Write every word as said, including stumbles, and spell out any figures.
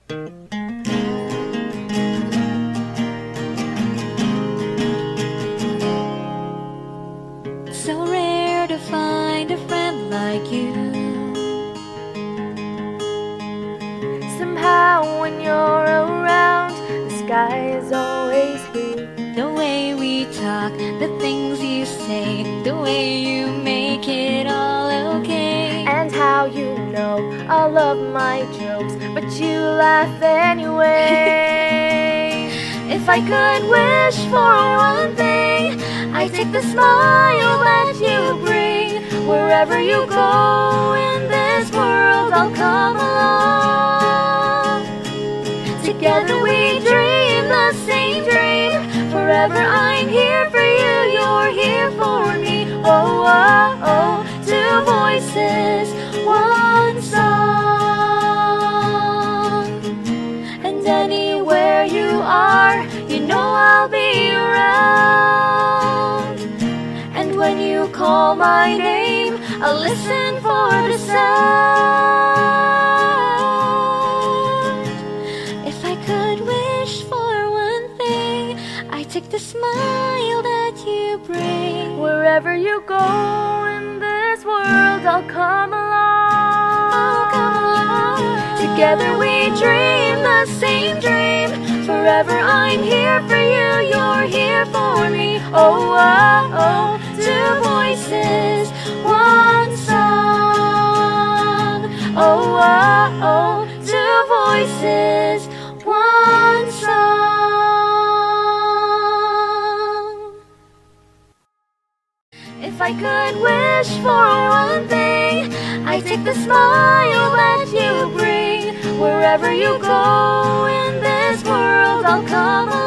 So rare to find a friend like you. Somehow when you're around, the sky is always blue. The way we talk, the things you say, the way you make it all okay. And how you know all of my jokes, but you laugh anyway. If I could wish for one thing, I'd take the smile that you bring. Wherever you go in this world, I'll come along. Together we dream the same dream. Forever I'm here for you, you're here for me. Oh, oh, oh, two voices, one song. And anywhere you are, you know I'll be around. And when you call my name, I'll listen for the sound. If I could wish for one thing, I'd take the smile that you bring. Wherever you go in this world, I'll come along. I'll come along. Together we dream the same dream. Forever I'm here for you, you're here for me. Oh, oh, oh, two voices, one song. Oh, oh, oh, two voices, one song. If I could wish for one thing, I'd take the smile that you bring. Wherever you go in this world, I'll come